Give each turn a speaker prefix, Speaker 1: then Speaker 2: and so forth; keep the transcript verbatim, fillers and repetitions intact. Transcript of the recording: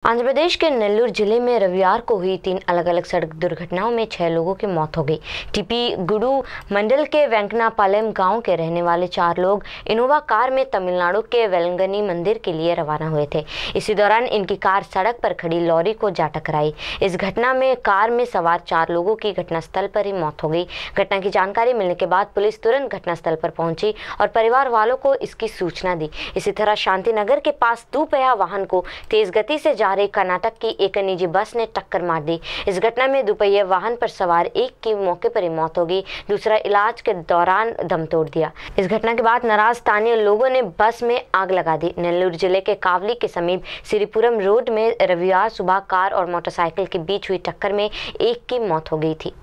Speaker 1: आंध्र प्रदेश के नेल्लोर जिले में रविवार को हुई तीन अलग अलग सड़क दुर्घटनाओं में छह लोगों की मौत हो गई। टीपी गुडू मंडल के वेंकनापालेम गांव के रहने वाले चार लोग इनोवा कार में तमिलनाडु के वेलंगनी मंदिर के लिए रवाना हुए थे। इसी दौरान इनकी कार सड़क पर खड़ी लॉरी को जा टकराई। इस घटना में कार में सवार चार लोगों की घटनास्थल पर ही मौत हो गई। घटना की जानकारी मिलने के बाद पुलिस तुरंत घटनास्थल पर पहुंची और परिवार वालों को इसकी सूचना दी। इसी तरह शांतिनगर के पास दोपहिया वाहन को तेज गति से जा रही कर्नाटक की एक निजी बस ने टक्कर मार दी। इस घटना में दोपहिया वाहन पर सवार एक की मौके पर ही मौत हो गई, दूसरा इलाज के दौरान दम तोड़ दिया। इस घटना के बाद नाराज स्थानीय लोगों ने बस में आग लगा दी। नेल्लोर जिले के कावली के समीप श्रीपुरम रोड में रविवार सुबह कार और मोटरसाइकिल के बीच हुई टक्कर में एक की मौत हो गई थी।